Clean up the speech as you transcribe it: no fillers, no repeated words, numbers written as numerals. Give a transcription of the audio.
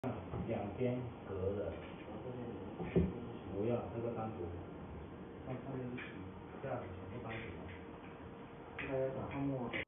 两边隔的，不要这个单独，上面一起，这样子全部单独。这个要打泡沫。